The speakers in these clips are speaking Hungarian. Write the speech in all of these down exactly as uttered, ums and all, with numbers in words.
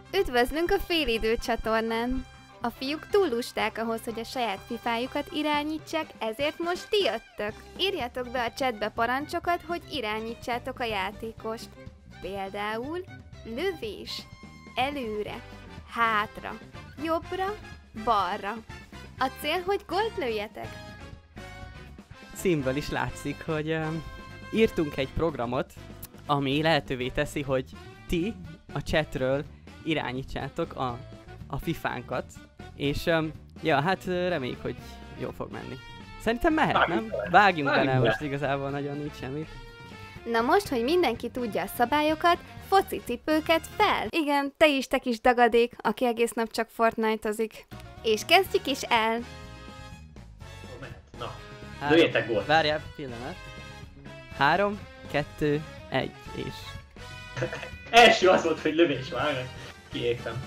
Üdvözlünk a Félidő csatornán! A fiúk túl lusták ahhoz, hogy a saját fifájukat irányítsák, ezért most ti jöttök. Írjátok be a chatbe parancsokat, hogy irányítsátok a játékost. Például lövés, előre, hátra, jobbra, balra. A cél, hogy gólt lőjetek. Címből is látszik, hogy um, írtunk egy programot, ami lehetővé teszi, hogy ti a chatről irányítsátok a, a fifánkat, és um, ja, hát reméljük, hogy jól fog menni. Szerintem mehet, Vágjunk nem? bele. Vágjunk bele, Vágjunk most bele. igazából nagyon nincs semmit. Na most, hogy mindenki tudja a szabályokat, focicipőket fel! Igen, te is, te kis dagadék, aki egész nap csak Fortnite-ozik. És kezdjük is el! Na, Három, lőjétek gólt. Várjál, pillanat. Három, kettő, egy, és... Első az volt, hogy lövés már, kiégtem.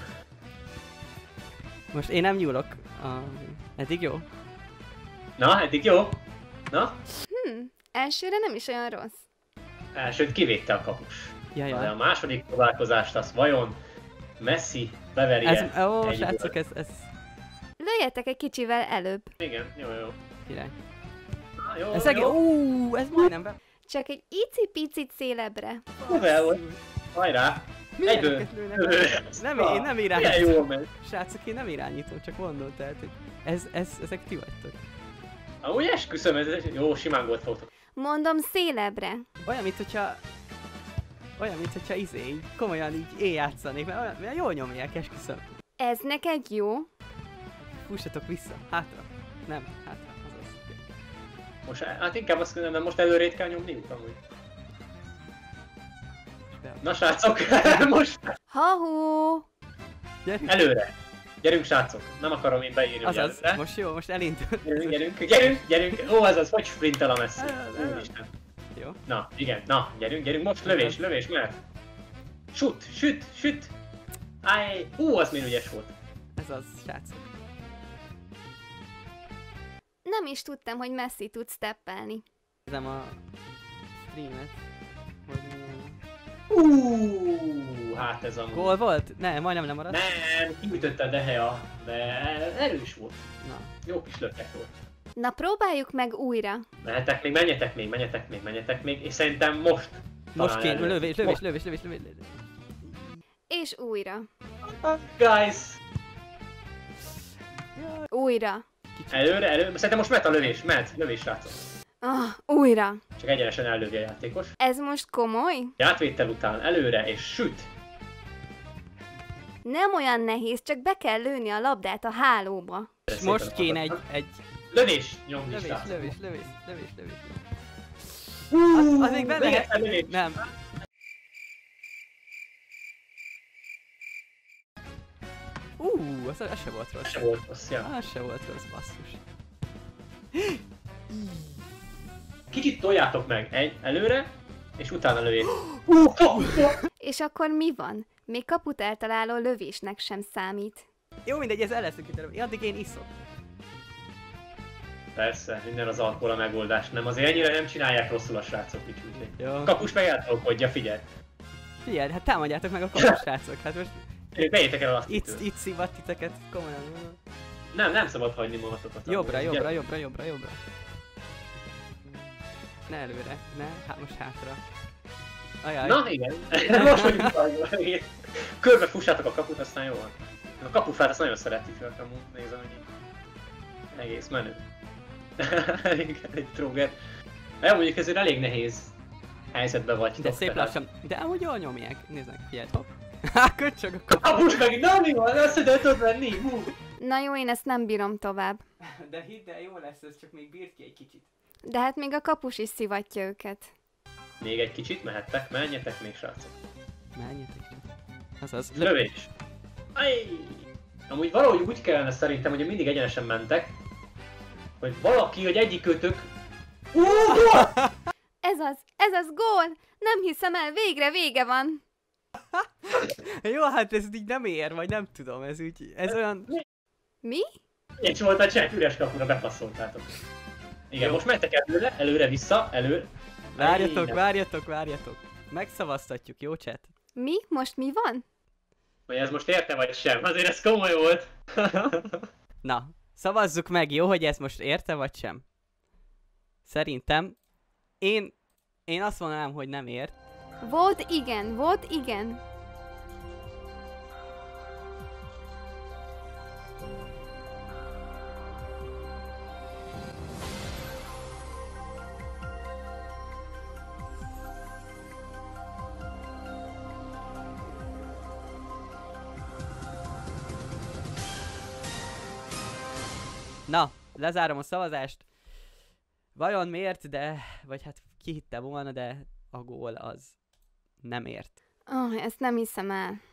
Most én nem nyúlok. A... Eddig jó? Na, eddig jó? Na, Hm, elsőre nem is olyan rossz. elsőt kivédte a kapus. Ja, De a ja. második próbálkozást az vajon Messi beverje Ez, ó, egy srácok, gólt? ez, ez... Lőjetek egy kicsivel előbb. Igen, jó, jó. Király. Na, jó, Ez egész... jó. Ú, ez majdnem be... Csak egy icipicit szélebbre. Közel volt. Hajrá! Egyből. Milyeneket lőnek? Nem, én nem Milyen irányítom. jól megy. Srácok, én nem irányítom, csak mondom, tehát, hogy ez, ez, ezek ti vagytok. Amúgy esküszöm, ez ez jó, simán gólt fogtok. Mondom szélebbre. Olyan, mint hogyha... Olyan, mint hogyha izé, így komolyan így én játszanék, mert, olyan, mert jól nyomják, esküszöm. Ez neked jó? Fussatok vissza, hátra. Nem, hátra, azaz. Most, hát inkább azt mondom, mert most előrét kell nyomniuk amúgy. Na srácok, most Ha-hó! Gyerünk, előre. Gyerünk srácok, nem akarom én beírni, hogy azaz, előre. most jó, most elindult. Gyerünk, gyerünk, gyerünk, gyerünk. Ó, azaz, hogy sprintel a Messi? Úristen. Jó. Na, igen, na, gyerünk, gyerünk, most lövés, lövés, mert. Süt, süt, süt. Áj, ú, az még ügyes volt. Ez az, srácok. Nem is tudtam, hogy Messi tud steppelni. Nézem a streamet, hogy milyen... Ú, hát ez a... Gól volt? Ne, majdnem nem maradt. Nem, kiütötte a Dehea, de erős volt. Na, Jó kis lökket volt. Na próbáljuk meg újra. Mehetek még, menjetek még, menjetek még, menjetek még, és szerintem most. most talán kéne, elő. lövés, lövés, Most. lövés, lövés, lövés, lövés. És újra. Guys! Újra. Előre, előre, szerintem most mehet a lövés, mehet, lövés srácok. Ah, újra. Csak egyenesen ellövi a játékos. Ez most komoly? Átvétel után előre, és süt. Nem olyan nehéz, csak be kell lőni a labdát a hálóba. És most kéne egy, egy Lövés, nyomni lövés, srácok. lövés, lövés, lövés, lövés. Ú, Az, az még benne lövés, lehet. lövés. Nem. Ú, az, az se volt rossz. Se volt rossz, ja. Az se volt rossz, basszus. Kicsit toljátok meg, egy, előre, és utána lövés. Ú, kapu! És akkor mi van? Még kaput eltaláló lövésnek sem számít. Jó, mindegy, ez el lesz kiterem. Addig én iszok. Persze, minden az alkohol a megoldás, nem? Azért ennyire nem csinálják rosszul a srácok, úgyhogy. Jó. Kapus meg eltolkodja, figyelj. Figyelj, hát támadjátok meg a kapus, srácok. Hát most Vegyétek el azt itt, itt. itt szívat titeket, komolyan mondom. Nem, nem szabad hagyni magatokat. Jobbra, amúgy. jobbra, jobbra, jobbra, jobbra. Ne előre, ne, hát most hátra. Ajaj. Na igen, most vagyunk utána. Körbe fussátok a kaput, aztán jó van. A kapufát azt nagyon szeretik, ők amúgy nézem, hogy így egész menő. Elég egy tróger. De mondjuk ezért elég nehéz helyzetben vagytok. De szép tehát- lassan, de amúgy jól nyomják. Nézzek, figyelj, hopp. Há, köcsög a kapus. Kapus meg, na mi van, azt ide tudod venni, hú. Na jó, én ezt nem bírom tovább. De hidd el, jó lesz, ez csak még bírt ki egy kicsit. De hát még a kapus is szivatja őket. Még egy kicsit mehettek, menjetek még srácok. Menjetek. Azaz, Lövés. Aj! Amúgy valahogy úgy kellene szerintem, hogy mindig egyenesen mentek, hogy valaki, hogy egyikőtök... Ú, gól! Ez az, ez az gól! Nem hiszem el, végre vége van. Jó, hát ez így nem ér, vagy nem tudom, ez úgy, ez olyan... Mi? És volt a csepp, üres kapura bepasszoltátok. Igen, Jó. most mentek előre, előre, vissza, elő. Várjatok, Aj, várjatok, várjatok. Megszavaztatjuk, jó chat? Mi? Most mi van? Hogy ez most érte vagy sem, azért ez komoly volt. Na, szavazzuk meg, jó, hogy ez most érte vagy sem? Szerintem én, én azt mondanám, hogy nem ért. Volt igen, volt igen. Na, lezárom a szavazást. Vajon miért, de... Vagy hát ki hitte volna, de a gól az nem ért. Oh, ezt nem hiszem el.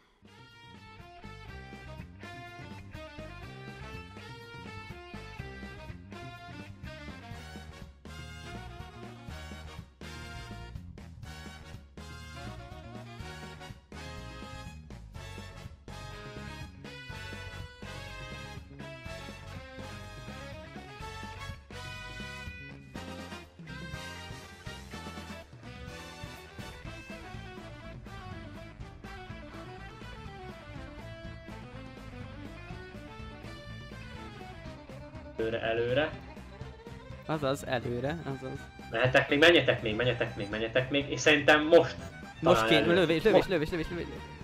Előre, előre. Azaz, előre, azaz. Mehetek még, menjetek még, menjetek még, menjetek még, és szerintem most. Most talán kéne, előre. lövés, lövés, Most. lövés, lövés, lövés.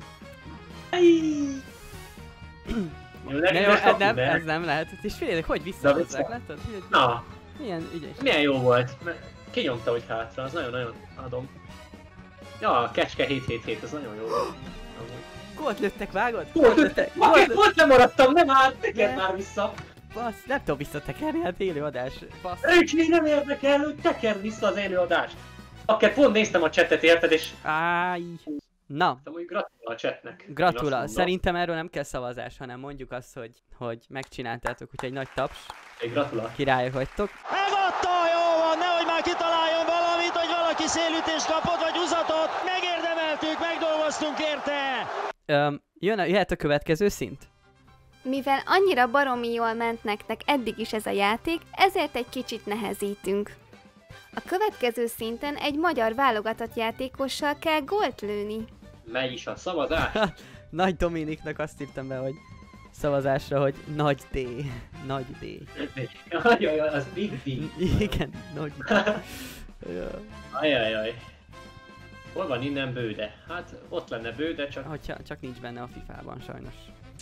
Jó, Ne, jó, most ez nem, kapjuk be. ez nem lehet. És figyelj, hogy visszahozzák, vissza. láttad? Hogy Na, milyen ügyes. milyen jó volt. Kinyomta, hogy hátra, az nagyon-nagyon adom. Ja, a kecske hét hét hét, ez nagyon jó volt. Amúgy. Gólt lőttek, vágod? Volt, lőttek, volt, gólt volt, lemaradtam, nem már, tekerd Ne. már vissza. Bassz, nem tudom visszatekerni, hát élőadás. Bassz. Ők még nem érdekel, hogy tekerd vissza az előadást. Akkor pont néztem a csetet, érted, és Áj. Na, amúgy gratulál a csetnek. Én azt gratulál. mondom. Szerintem erről nem kell szavazás, hanem mondjuk azt, hogy, hogy megcsináltátok, úgyhogy egy nagy taps. Én gratulál. Királyok vagytok. Megadta, jó van, nehogy már kitaláljon valamit, hogy valaki szélütést kapott, vagy húzatot. Megérdemeltük, megdolgoztunk érte. Öm, jön a, jöhet a következő szint? Mivel annyira baromi jól ment nektek eddig is ez a játék, ezért egy kicsit nehezítünk. A következő szinten egy magyar válogatott játékossal kell gólt lőni. Megy is a szavazás. Nagy Dominiknak azt írtam be, hogy szavazásra, hogy nagy D. Nagy D. Ajajaj, az Big D. Igen, nagy D. Ja. Ajajaj. Hol van innen Bőde? Hát ott lenne Bőde, csak Hogyha, csak nincs benne a fifában sajnos.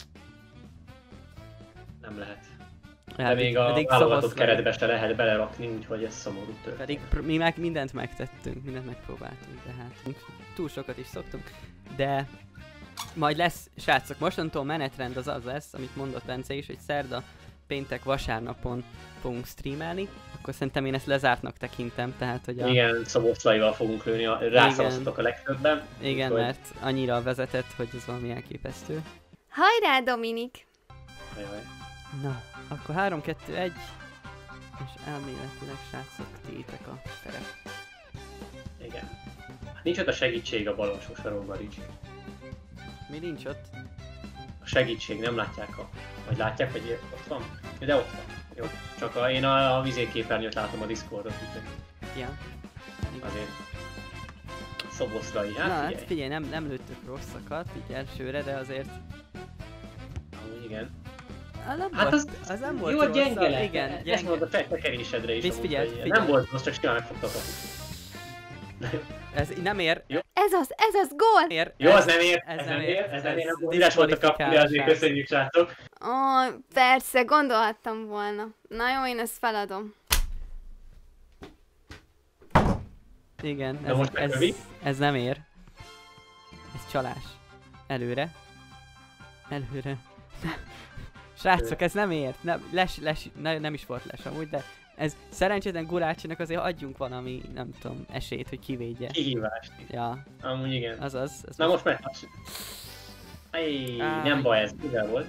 nem lehet. De Hát, még a pedig válogatott szavazz le. keretbe se lehet belerakni, úgyhogy ez szomorú történet. Pedig pr- mi meg mindent megtettünk, mindent megpróbáltunk, de hát túl sokat is szoktunk. De majd lesz, srácok, mostantól menetrend az az lesz, amit mondott Bence is, hogy szerda, péntek, vasárnapon fogunk streamelni, akkor szerintem én ezt lezártnak tekintem, tehát hogy a... Igen, Szoboszlaival fogunk lőni, a, rászavaztatok a legtöbben. Igen, úgyhogy- mert annyira vezetett, hogy ez valami elképesztő. Hajrá, Dominik! Ajaj. Na, akkor három kettő egy, és elméletileg, srácok, tiétek a terep. Igen. Hát nincs ott a segítség a bal alsó sarokban, Ricsi. Mi nincs ott? A segítség, nem látják a... Vagy látják, hogy ott van? De ott van. Jó. Csak a, én a, a vizéképernyőt látom a Discordot, úgyhogy Ja. Igen. azért... Szoboszlai, hát Na, figyelj. hát figyelj, nem, nem lőttök rosszakat, így elsőre, de azért... Amúgy igen. Az nem Hát volt, az, az nem volt jó, rossz, gyenge lett. igen, Ezt gyenge. mondod a te- tekerésedre is. Visz, amúgy, figyeld, hogy figyeld. Nem volt rossz, csak simán megfogta a kaput. Ez nem ér, Ez az, ez az, gól! ér. Jó, az nem ér, ez ez nem nem ér, ér, ez nem ér, ez akkor üres volt a kap, de azért diszkvalifikálás. köszönjük, srácok. Ó, persze, gondolhattam volna. Na jó, én ezt feladom. Igen, De ez, most ez, megövi? ez nem ér. Ez csalás. Előre. Előre. Srácok, ez nem ér. Nem, les, les, ne, nem is volt les amúgy, de ez szerencsétlen Gulácsinak azért adjunk valami, nem tudom, esélyt, hogy kivédje. Kihívást. Ja, Amúgy igen. azaz. Ez Na most meg. Ej, Áj. nem baj ez, mivel volt?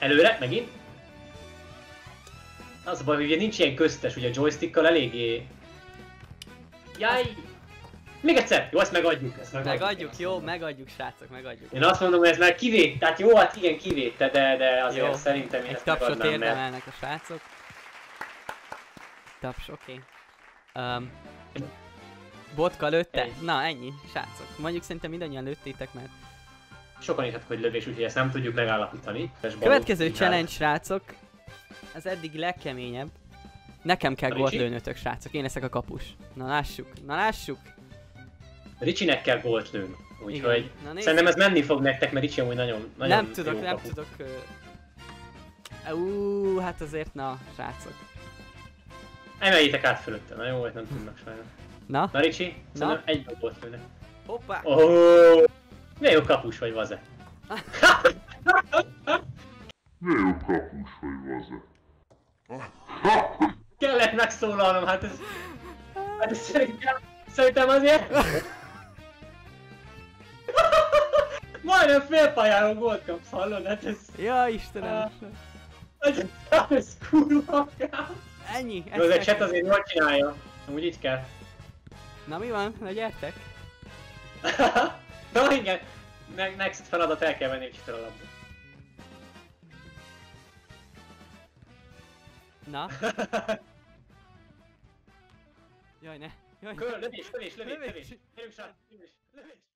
Előre, megint. Az a baj, hogy ugye nincs ilyen köztes, ugye a joystickkal eléggé... Jaj! Még egyszer! Jó, ezt megadjuk, ezt megadjuk. Megadjuk, jó, megadjuk srácok, megadjuk. Én azt mondom, hogy ez már kivét, tehát jó, hát igen, kivédte, de, de azért Jó. szerintem én Egy ezt tapsot megadnám, mert... érdemelnek a srácok. Taps, oké. Okay. Um, Botka lőtte? Egy. Na ennyi, srácok. Mondjuk szerintem mindannyian lőttétek, mert... Sokan írtak, hogy lövés, úgyhogy ezt nem tudjuk megállapítani. Következő challenge, srácok. Az eddig legkeményebb. Nekem kell A gólt Ricsi? lőnötök, srácok. Én leszek a kapus. Na lássuk, na lássuk. Ricsinek kell gólt lőni, úgyhogy Igen. Na, nézzük. szerintem ez menni fog nektek, mert Ricsi amúgy nagyon, nagyon Nem tudok, jó nem kapu. tudok... Uh... Ú, hát azért na, srácok. Emeljétek át fölötte, na jó, hogy nem tudnak sajnos. Na, Na Ricsi, Na? szerintem egy gólt lőnek. hoppá. Oh, milyen jó kapus vagy, Vaze. Milyen jó kapus vagy, Vaze. Kellett megszólalnom, hát ez... Hát ez szerintem, szerintem azért... Majdnem félpályáron gólt kapsz, hallod? Hát ez... Ja, Istenem. Ez, ez kurva kár. Ennyi. Jó, ez a ezt chat kell. azért jól csinálja. Amúgy így kell. Na mi van? Na gyertek. Na igen. Ne- Next feladat, el kell venni egy feladatot. Na. Jaj, ne. Jaj, ne. Kör, lövés, lövés, lövés, Lövés. lövés. Gyerünk srác, lövés, lövés.